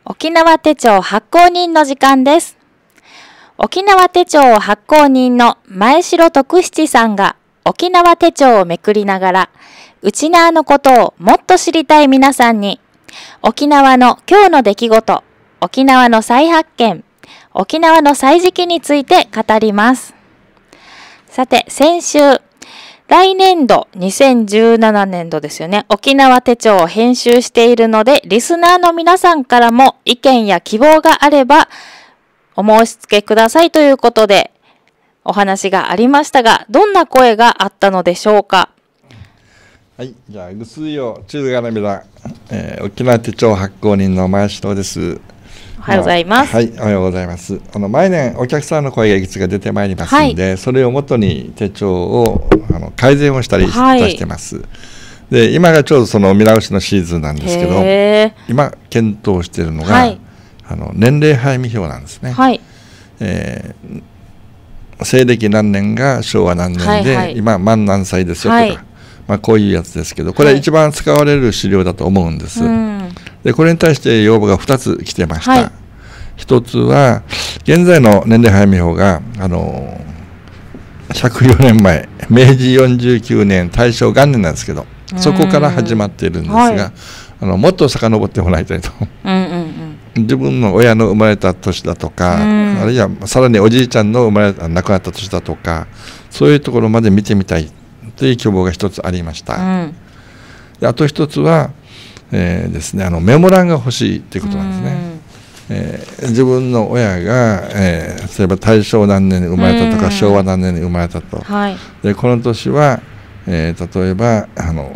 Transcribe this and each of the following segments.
沖縄手帳発行人の時間です。沖縄手帳発行人の前城徳七さんが沖縄手帳をめくりながら、内縄のことをもっと知りたい皆さんに、沖縄の今日の出来事、沖縄の再発見、沖縄の歳時記について語ります。さて、先週、来年度2017年度ですよね。沖縄手帳を編集しているので、リスナーの皆さんからも意見や希望があればお申し付けくださいということでお話がありましたが、どんな声があったのでしょうか。 はい、じゃあぐすいよ中がなみだ、沖縄手帳発行人の前城です。 おはようございます。 はい、おはようございます。毎年お客さんの声がいくつか出てまいりますので、それをもとに手帳を改善をしたりしてます。で、今がちょうどその見直しのシーズンなんですけど、今検討しているのが、年齢配未表なんですね。西暦何年が昭和何年で、今満何歳ですよとか、こういうやつですけど、これは一番使われる資料だと思うんです。でこれに対して要望が2つ来てました。1つは現在の年齢配未表が104年前明治49年大正元年なんですけど、そこから始まっているんですが、もっと遡ってもらいたいと。自分の親の生まれた年だとか、あるいはさらにおじいちゃんの亡くなった年だとか、そういうところまで見てみたいという希望が1つありました。であと1つはですね、メモ欄が欲しいということなんですね。自分の親が、例えば大正何年に生まれたとか、昭和何年に生まれたと、でこの年は、例えば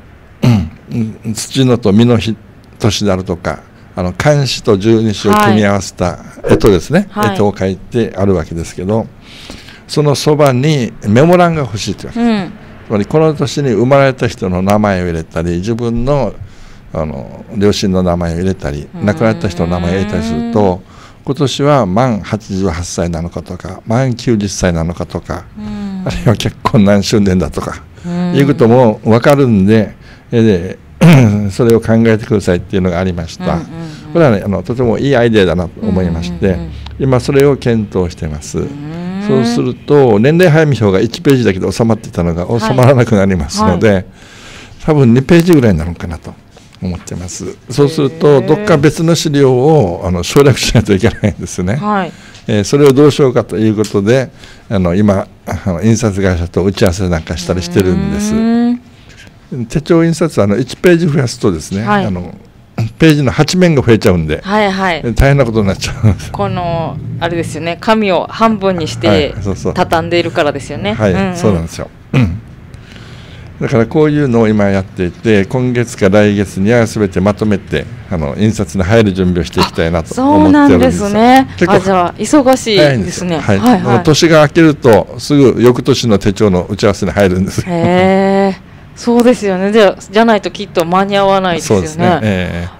土のと実の日年であるとか、漢詩と十二支を組み合わせた干支ですね、干支を書いてあるわけですけど、そのそばにメモ欄が欲しいというわけです。つまりこの年に生まれた人の名前を入れたり、自分の両親の名前を入れたり、亡くなった人の名前を入れたりすると、今年は満88歳なのかとか、満90歳なのかとか、あるいは結婚何周年だとかいうことも分かるんで、それを考えてくださいっていうのがありました。これはね、とてもいいアイデアだなと思いまして、今それを検討しています。そうすると年齢配未表が1ページだけで収まっていたのが収まらなくなりますので、多分2ページぐらいになるのかなと思ってます。そうするとどっか別の資料を省略しないといけないんですね。それをどうしようかということで、今印刷会社と打ち合わせなんかしたりしてるんです。手帳印刷は1ページ増やすとですね、ページの8面が増えちゃうんで、大変なことになっちゃうんです。 このあれですよね、紙を半分にして畳んでいるからですよね。 そうなんですよ。だからこういうのを今やっていて、今月か来月には全てまとめて印刷に入る準備をしていきたいなと思っておるんです。 そうなんですね。じゃあ忙しいですね。 年が明けるとすぐ翌年の手帳の打ち合わせに入るんです。 そうですよね。じゃないときっと間に合わないですよね。そうですね。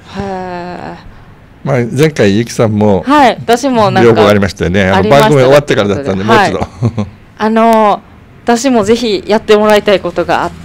前回ゆきさんも私も要望がありましたよね。番組終わってからだったんで、もう一度。 私もぜひやってもらいたいことがあって、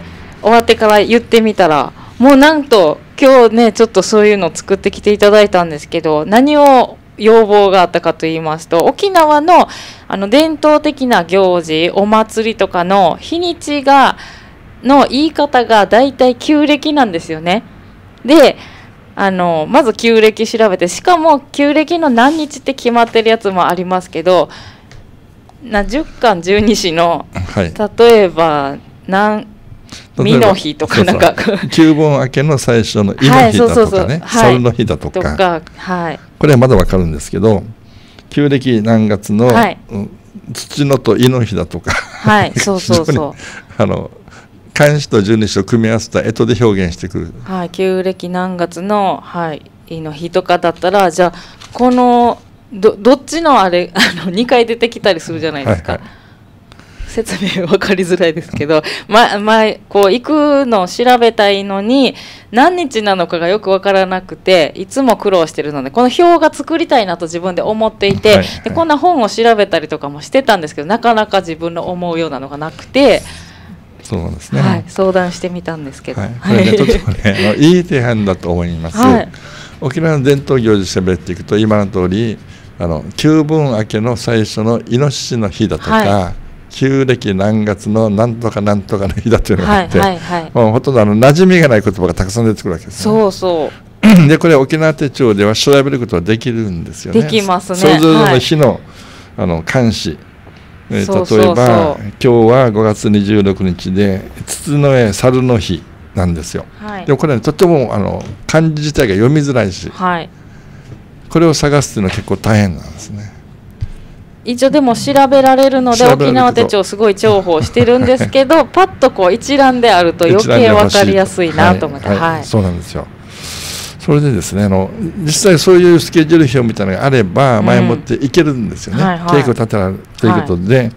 終わってから言ってみたら、もうなんと今日ねちょっとそういうのを作ってきていただいたんですけど、何を要望があったかと言いますと、沖縄の伝統的な行事、お祭りとかの日にちの言い方がだいたい旧暦なんですよね。でまず旧暦調べて、しかも旧暦の何日って決まってるやつもありますけど、十干十二支の、例えば身の日とか、なんか旧盆明けの最初の亥の日だとかね、猿の日だとか、これはまだわかるんですけど、旧暦何月の土のと亥の日だとか、漢詩と十二支を組み合わせた干支で表現してくる。 旧暦何月の亥の日とかだったら、じゃあこのどっちのあれ2回出てきたりするじゃないですか。説明分かりづらいですけど、こう行くのを調べたいのに何日なのかがよく分からなくて、いつも苦労してるので、この表が作りたいなと自分で思っていて、でこんな本を調べたりとかもしてたんですけど、なかなか自分の思うようなのがなくて。 そうですね。 相談してみたんですけど、 これねとてもねいい提案だと思います。 沖縄の伝統行事喋っていくと今の通り旧文明けの最初のイノシシの日だとか、はい、旧暦何月のなんとかなんとかの日だというのがあって、もうほとんど馴染みがない言葉がたくさん出てくるわけです、ね、 そうそうでこれ沖縄手帳では調べることができるんですよね。 できますね。 それぞれの日の、漢詩、例えば今日は5月26日で筒の絵猿の日なんですよ、はい、でもこれ、ね、とても漢字自体が読みづらいし、はい、これを探すというのは結構大変なんですね。 一応でも調べられるので沖縄手帳すごい重宝してるんですけどパッとこう一覧であると余計分かりやすいなと思って、 そうなんですよ。それでですね実際そういうスケジュール表みたいなのがあれば前もっていけるんですよね、稽古立てられるということで、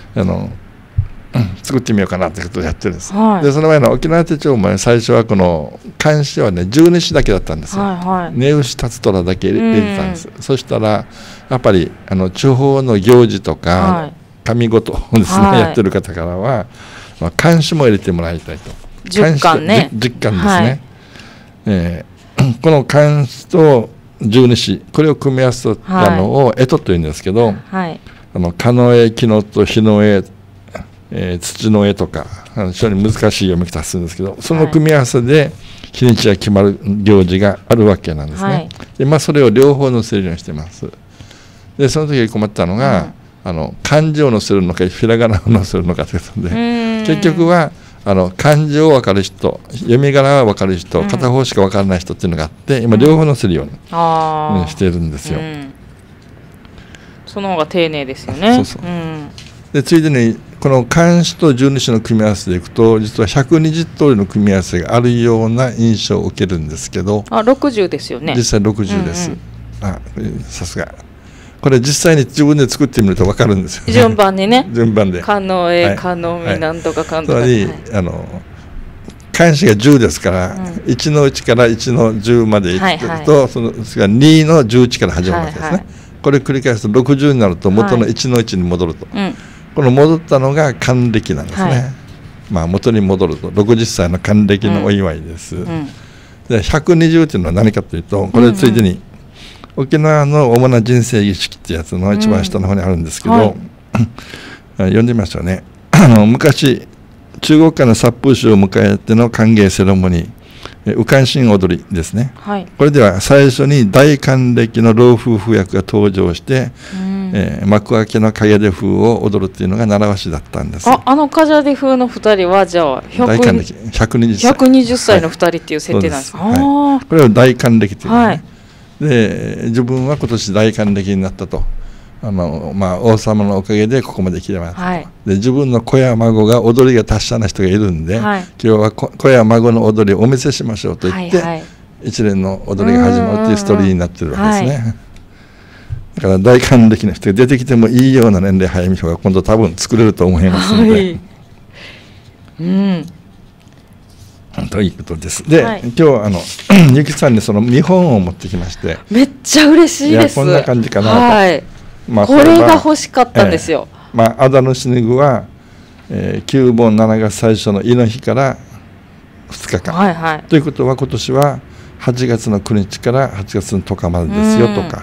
作ってみようかなということをやってるんです、でその前の沖縄手帳も、ね、最初はこの漢詩はね十二支だけだったんですよ、寝牛立つ虎だけ入れてたんです、そしたらやっぱり地方の行事とか、神事をですね、やってる方からは漢詩も入れてもらいたいと。 10巻ね、 10巻ですね、この漢詩と十二支これを組み合わせたのを干支というんですけど、蚊の絵、木のと火の絵、土の絵とか非常に難しい読み方するんですけど、その組み合わせで日にちが決まる行事があるわけなんですね、でそれを両方載せるようにしてます。でその時困ったのが、漢字を載せるのかひらがなを載せるのかということで、結局は漢字を分かる人、読み仮名は分かる人、片方しか分からない人っていうのがあって今両方載せるように、してるんですよ、 その方が丁寧ですよね。 でついでにこの漢詩と十二支の組み合わせでいくと実は120通りの組み合わせがあるような印象を受けるんですけど、 60ですよね。 実際60です、さすが。これ実際に自分で作ってみると分かるんですよね。 順番にね。 順番で。 かのえ、かのみ、なんとかかんとか。 つまり漢詩が10ですから、1の1から1の10までいくと、その2の11から始まるわけですね。これ繰り返すと60になると元の1の1に戻ると。この戻ったのが還暦なんですね。元に戻ると60歳の還暦のお祝いです。で120というのは何かというと、これついでに沖縄の主な人生儀式ってやつの一番下の方にあるんですけど、読んでみましょうね。昔中国からの殺風習を迎えての歓迎セレモニー、右官神踊りですね、これでは最初に大還暦の老夫婦役が登場して、幕開けの影出風を踊るっていうのが習わしだったんです。 影出風の2人はじゃあ大還暦 120歳の2人っていう設定なんですか。 これを大還暦というね、で自分は今年大還暦になったと、王様のおかげでここまで来てます、で自分の子や孫が踊りが達者な人がいるんで、今日は子や孫の踊りをお見せしましょうと言って、一連の踊りが始まるというストーリーになってるわけですね。だから大還暦の人が出てきてもいいような年齢早い人が今度多分作れると思いますので、ということです。で、今日はゆきさんにその見本を持ってきまして、 めっちゃ嬉しいです。 こんな感じかなと。 これが欲しかったんですよ。 アダヌシニグは、旧盆7月最初の亥の日から2日間、ということは今年は8月の9日から8月の10日までですよとか、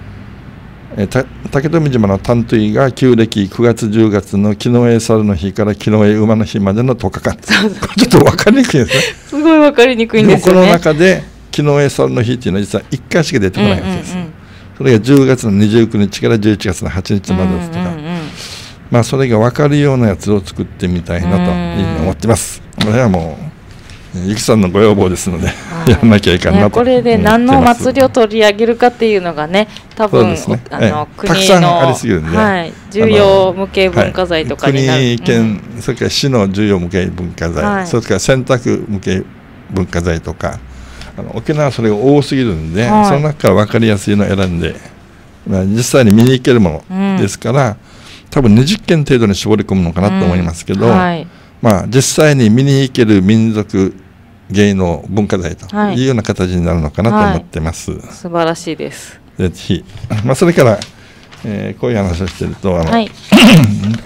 竹富島の担当医が旧暦9月10月の木の絵猿の日から木の絵馬の日までの10日間ちょっと分かりにくいですね。 すごい分かりにくいんですよね。 この中で木の絵猿の日っていうのは実は1回しか出てこないわけです。それが10月の29日から11月の8日までですとか、それが分かるようなやつを作ってみたいなというふうに思ってます。これはもうゆきさんのご要望ですので、やらなきゃいかんなと、 これで何の祭りを取り上げるかっていうのがね、多分国の重要無形文化財とかになる、 国県、それから市の重要無形文化財、それから選択無形文化財とか、沖縄はそれが多すぎるんで、その中から分かりやすいのを選んで、実際に見に行けるものですから、多分20件程度に絞り込むのかなと思いますけど、実際に見に行ける民族芸能文化財というような形になるのかなと思ってます。 素晴らしいです。 ぜひ、それから、こういう話をしていると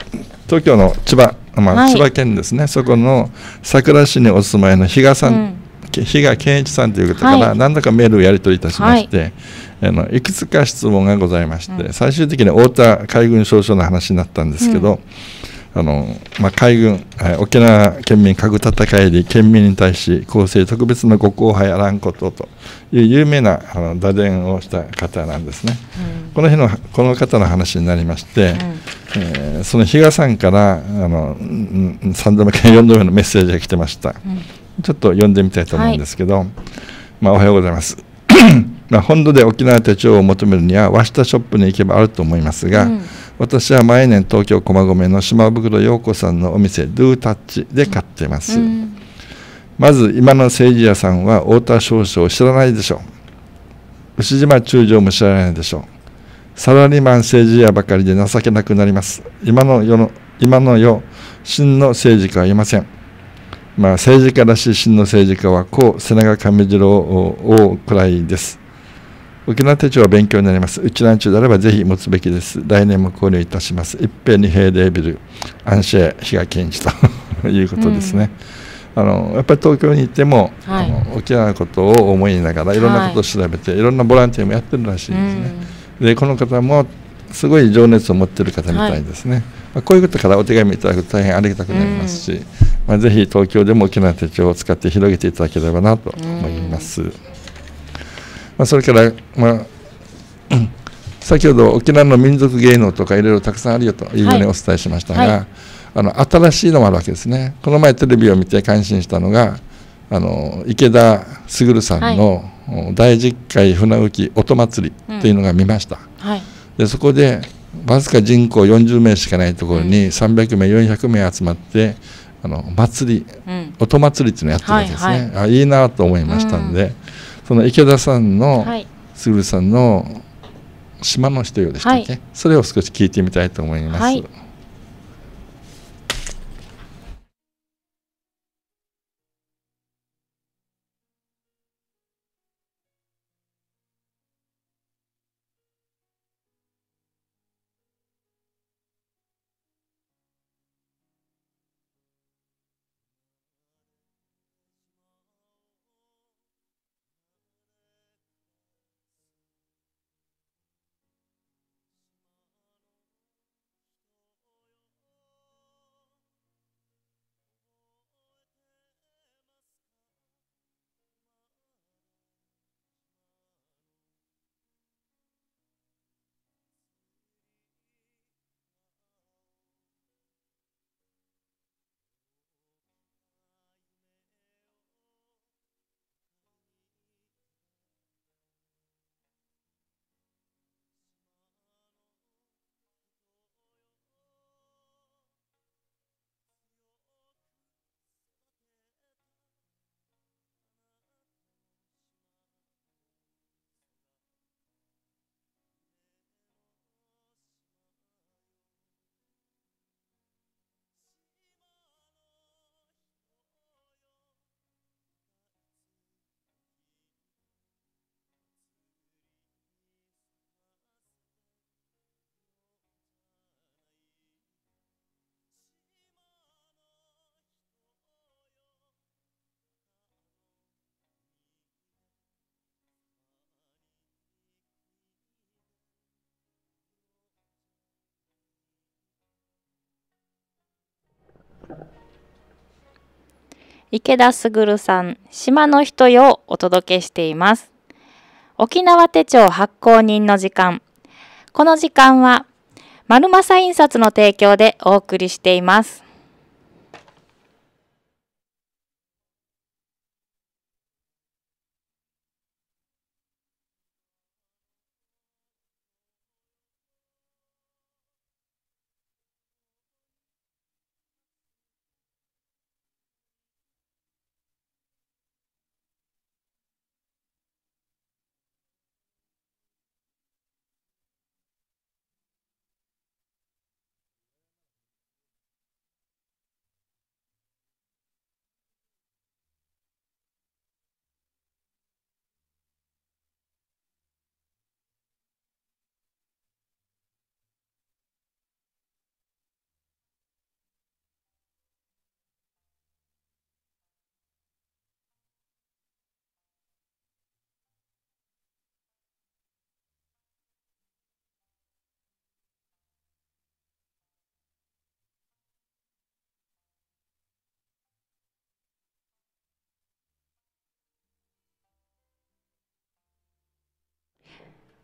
東京の千葉、千葉県ですね、そこの佐倉市にお住まいの比嘉さん比嘉健一さんという方から何度かメールをやり取りいたしまして、いくつか質問がございまして、最終的に太田海軍少将の話になったんですけど、海軍、沖縄県民核戦いで県民に対し公正特別なご厚配あらんことという有名な打電をした方なんですね。この方の話になりまして、その比嘉さんから3度目か4度目のメッセージが来てました。ちょっと読んでみたいと思うんですけど、おはようございます。本土で沖縄手帳を求めるには和下ショップに行けばあると思いますが、私は毎年東京駒込の島袋陽子さんのお店ドゥタッチで買っています。まず今の政治屋さんは太田少将を知らないでしょう。牛島中将も知らないでしょう。サラリーマン政治屋ばかりで情けなくなります。今の世真の政治家はいません。政治家らしい真の政治家は瀬長亀次郎王くらいです。沖縄手帳は勉強になります。うちなんちゅうであればぜひ持つべきです。来年も購入いたします。一平二平米ビル、アンシェ比嘉健一ということですね。やっぱり東京に行っても、沖縄のことを思いながらいろんなことを調べて、いろんなボランティアもやってるらしいですね。でこの方もすごい情熱を持っている方みたいですね。こういうことからお手紙いただくと大変ありがたくなりますし、ぜひ東京でも沖縄手帳を使って広げていただければなと思います。それから、先ほど沖縄の民族芸能とかいろいろたくさんあるよというふうにお伝えしましたが、新しいのもあるわけですね。この前テレビを見て感心したのが池田卓さんの第10回船浮き音祭りというのが見ました。でそこでわずか人口40名しかないところに300名400名集まって祭り、音祭りっていうのをやってるわけですね。いいなと思いましたんで、その池田さんの卓さんの島の人よでしたっけ、それを少し聞いてみたいと思います。 池田卓さん、島の人よをお届けしています。沖縄手帳発行人の時間。この時間は、丸政印刷の提供でお送りしています。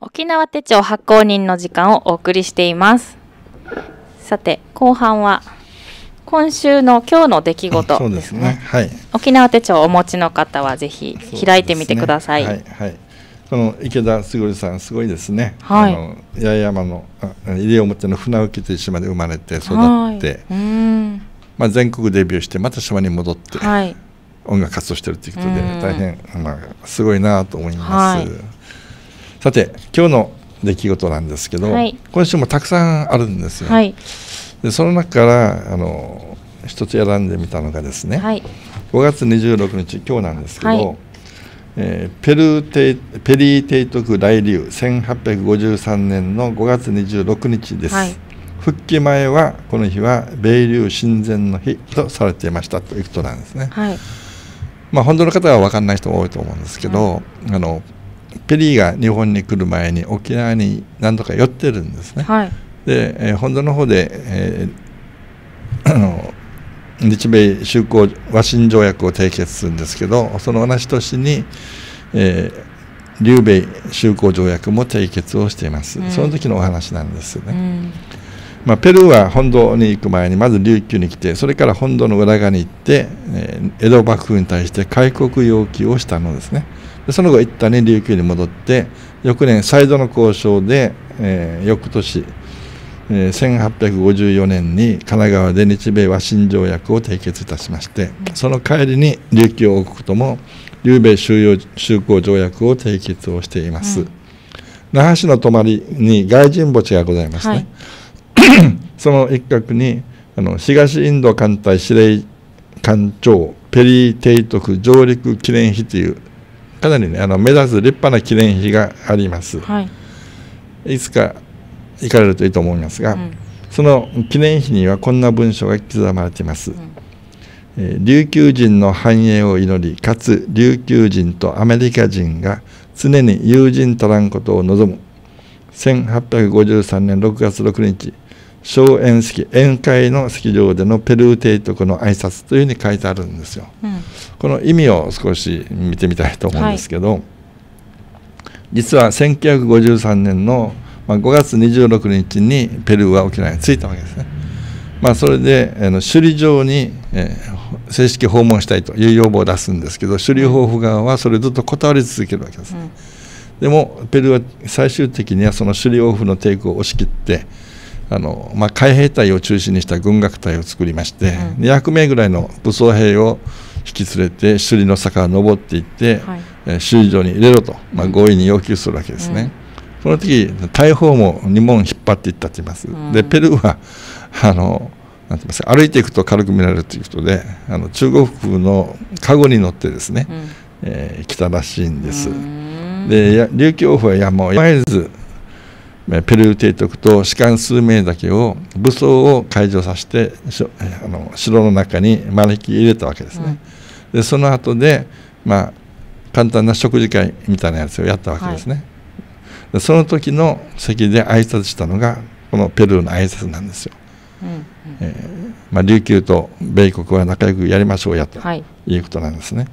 沖縄手帳発行人の時間をお送りしています。さて後半は今週の今日の出来事ですね。 そうですね、はい、 沖縄手帳をお持ちの方はぜひ開いてみてください。 はいはい、この池田卓さんすごいですね。 はい、 八重山の西表の船浮という島で生まれて育って、まあ、全国デビューしてまた島に戻って、はい、音楽活動してるということで大変、まあ、すごいなと思います。はい、さて今日の出来事なんですけど、はい、今週もたくさんあるんですよ。はい、でその中から一つ選んでみたのがですね、はい、5月26日今日なんですけど、はい、ペリー提督来留1853年の5月26日です。はい、復帰前はこの日は米留親善の日とされていましたということなんですね。はい、まあ本当の方は分かんない人も多いと思うんですけど、はい、ペリーが日本に来る前に沖縄に何度か寄ってるんですね。はい、で、本土の方で、日米修好和親条約を締結するんですけど、その同じ年に、留米修好条約も締結をしています。その時のお話なんですよね。まあ、ペルーは本土に行く前にまず琉球に来て、それから本土の裏側に行って、江戸幕府に対して開国要求をしたのですね。でその後一旦に琉球に戻って、翌年再度の交渉で、翌年1854年に神奈川で日米和親条約を締結いたしまして、その帰りに琉球王国とも留米修好条約を締結をしています。那覇市の隣に外人墓地がございますね。はい、その一角に東インド艦隊司令官長ペリー提督上陸記念碑というかなりね目立つ立派な記念碑があります。はい、いつか行かれるといいと思いますが、その記念碑にはこんな文章が刻まれています。琉球人の繁栄を祈り、かつ琉球人とアメリカ人が常に友人たらんことを望む。1853年6月6日荘園式宴会の式場でのペルー提督の挨拶というふうに書いてあるんですよ。この意味を少し見てみたいと思うんですけど、はい、実は1953年の5月26日にペルーは沖縄に着いたわけですね。まあ、それで首里城に、正式訪問したいという要望を出すんですけど、首里法府側はそれをずっと断り続けるわけです。でもペルーは最終的にはその首里王府の抵抗を押し切って海兵隊を中心にした軍楽隊を作りまして、200名ぐらいの武装兵を引き連れて首里の坂を登っていって、はい、首里城に入れろと、強引に要求するわけですね。その時大砲も2門引っ張っていったと言います。でペルーはなんて言いますか、歩いていくと軽く見られるということで中国風のカゴに乗ってですね、来たらしいんです。で琉球王府はやむを得ずペルー提督と士官数名だけを武装を解除させて城の中に招き入れたわけですね。でその後で簡単な食事会みたいなやつをやったわけですね。はい、でその時の席で挨拶したのがこのペルーの挨拶なんですよ。琉球と米国は仲良くやりましょうやということなんですね。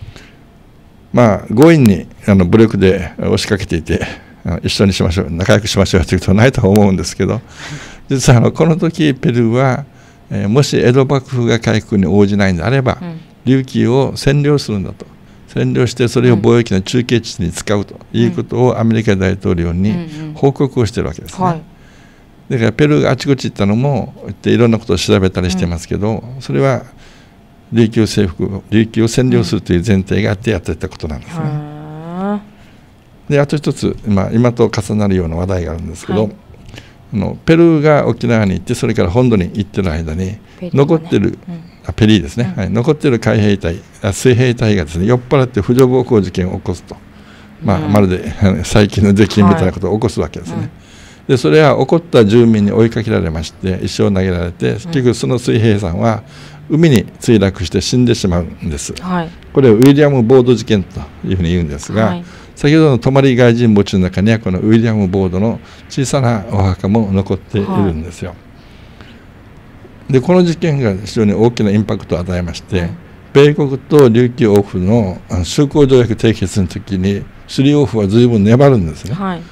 強引に武力で押しかけていて一緒にしましょう仲良くしましょうということはないと思うんですけど、実はこの時ペルーは、もし江戸幕府が開国に応じないのであれば、琉球を占領するんだと、占領してそれを貿易の中継地に使うということをアメリカ大統領に報告をしているわけですね。だからペルーがあちこち行ったのもいろんなことを調べたりしてますけど、それは琉球政府琉球を占領するという前提があってやっていたことなんですね。であと一つ、今と重なるような話題があるんですけど、ペルーが沖縄に行ってそれから本土に行ってる間に残ってるペリーですね、残ってる海兵隊水兵隊がですね酔っ払って婦女暴行事件を起こすと、まるで最近の税金みたいなことを起こすわけですね。でそれは起こった住民に追いかけられまして石を投げられて、結局その水兵さんは海に墜落して死んでしまうんです。これをウィリアム・ボード事件というふうに言うんですが、先ほどの泊外人墓地の中にはこのウィリアム・ボードの小さなお墓も残っているんですよ。でこの事件が非常に大きなインパクトを与えまして、米国と琉球王府の修好条約締結の時に首里王府は随分粘るんですね。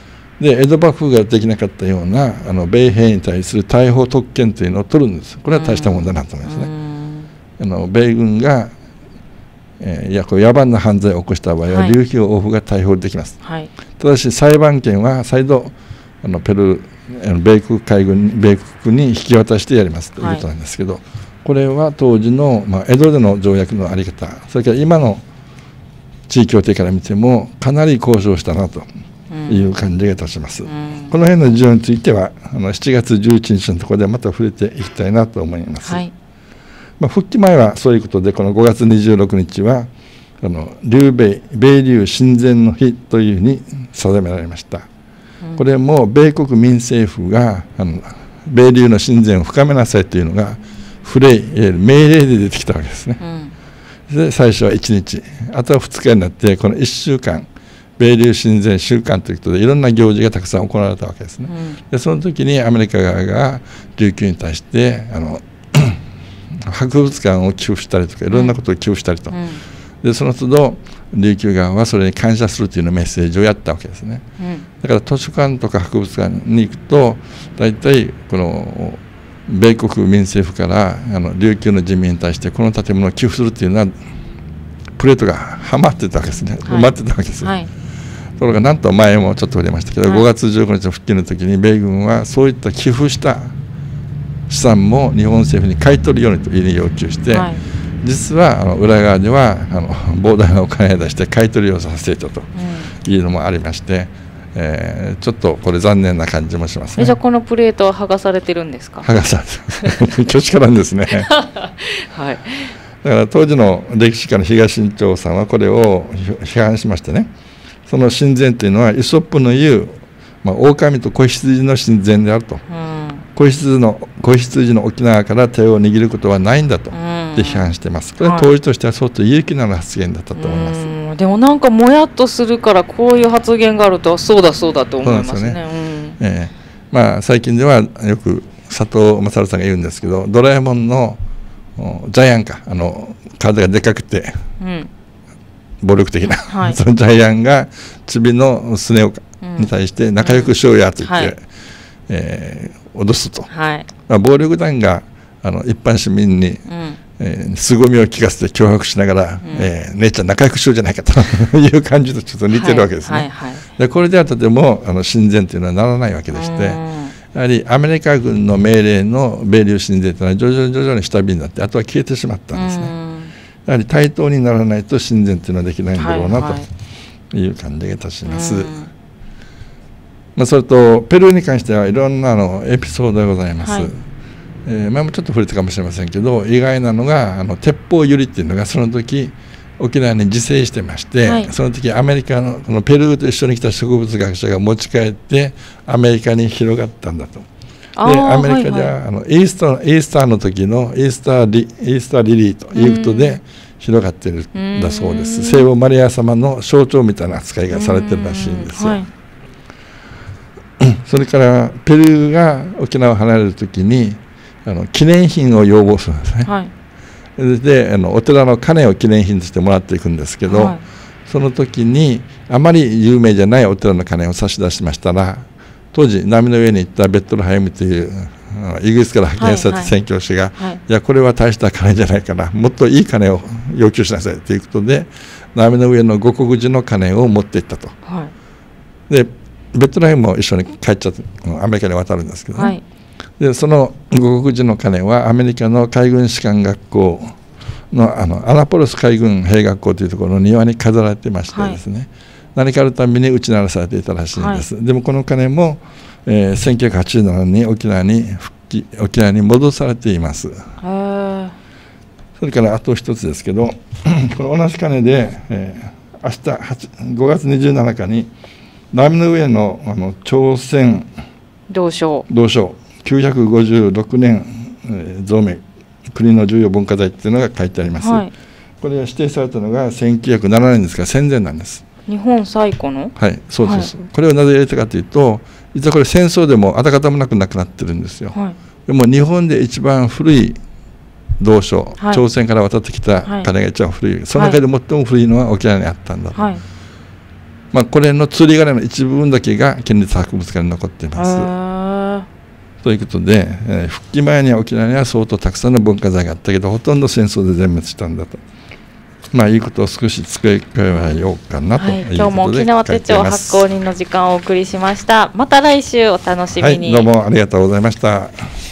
で江戸幕府ができなかったような米兵に対する大砲特権というのを取るんです。これは大したもんだなと思いますね。米軍が、こう野蛮な犯罪を起こした場合は、琉球王府が大砲できます。ただし裁判権は再度米国海軍米国に引き渡してやりますということなんですけど、これは当時の、江戸での条約の在り方、それから今の地位協定から見てもかなり交渉したなという感じがいたします。この辺の事情については7月11日のところでまた触れていきたいなと思います。復帰前はそういうことで、この5月26日は米琉親善の日というふうに定められました。これも米国民政府が米琉の親善を深めなさいというのが命令で出てきたわけですね。で最初は1日、あとは2日になって、この1週間米琉親善週間ということでいろんな行事がたくさん行われたわけですね。でその時にアメリカ側が琉球に対して博物館を寄付したりとかいろんなことを寄付したりと、でその都度琉球側はそれに感謝するというようなメッセージをやったわけですね。だから図書館とか博物館に行くと大体この米国民政府から琉球の人民に対してこの建物を寄付するというのはプレートがはまってたわけですね、埋まってたわけですよ。ところがなんと前もちょっと触れましたけど、5月15日の復帰の時に米軍はそういった寄付した資産も日本政府に買い取るようにというふうに要求して、実は裏側では膨大なお金を出して買い取りをさせていたというのもありまして、ちょっとこれ残念な感じもしますね。 じゃあこのプレートは剥がされてるんですか？ 剥がされて巨子なんですね。だから当時の歴史家の東新潮さんはこれを批判しましてね、その親善というのはイソップの言う、狼と子羊の親善であると、子羊の沖縄から手を握ることはないんだと批判しています。これは当時としては相当勇気のある発言だったと思います。 でもなんかもやっとするからこういう発言があるとそうだそうだと思いますね。 最近ではよく佐藤勝さんが言うんですけど、ドラえもんのジャイアンか体がでかくて、暴力的な、そのジャイアンがチビのスネ夫に対して仲良くしようやと言って、脅すと、暴力団が一般市民に、凄みを聞かせて脅迫しながら、姉ちゃん仲良くしようじゃないかという感じとちょっと似てるわけですね。でこれではとても親善というのはならないわけでして、やはりアメリカ軍の命令の米琉親善というのは徐々に下火になってあとは消えてしまったんですね。やはり対等にならないと親善というのはできないんだろうなという感じがいたします。それとペルーに関してはいろんなエピソードがございます。前もちょっと触れたかもしれませんけど、意外なのが鉄砲ユリっていうのがその時沖縄に自生してまして、その時アメリカのこのペルーと一緒に来た植物学者が持ち帰ってアメリカに広がったんだと。でアメリカではイースターの時のイースターリリーということで広がっているんだそうです。聖母マリア様の象徴みたいな扱いがされてるらしいんですよ。それからペルーが沖縄を離れる時に記念品を要望するんですね。でお寺の鐘を記念品としてもらっていくんですけど、その時にあまり有名じゃないお寺の鐘を差し出しましたら、当時波の上に行ったベッドルハイムというイギリスから派遣された宣教師が、いやこれは大した鐘じゃないからもっといい鐘を要求しなさいということで、波の上の護国寺の鐘を持っていったと。でベッドルハイムも一緒に帰っちゃってアメリカに渡るんですけど、でその護国寺の鐘はアメリカの海軍士官学校のアナポリス海軍兵学校というところの庭に飾られてましてですね、何かあるたびに打ち鳴らされていたらしいんです。でもこの鐘も、1987年に沖縄に戻されています。それからあと一つですけどこの同じ鐘で、明日5月27日に波の上の朝鮮銅章956年、増名国の重要文化財っていうのが書いてあります。これが指定されたのが1907年ですから戦前なんです。 日本最古の？ そうです、これをなぜ入れたかというと、実はこれ戦争でも跡形もなくなくなってるんですよ。でも日本で一番古い銅章、朝鮮から渡ってきた鐘が一番古い、その中で最も古いのは沖縄にあったんだと。 これの釣り鐘の一部分だけが県立博物館に残っています。ということで、復帰前には沖縄には相当たくさんの文化財があったけど、ほとんど戦争で全滅したんだと。いいことを少し付け加えようかなということで、 今日も沖縄手帳発行人の時間をお送りしました。また来週お楽しみに。 どうもありがとうございました。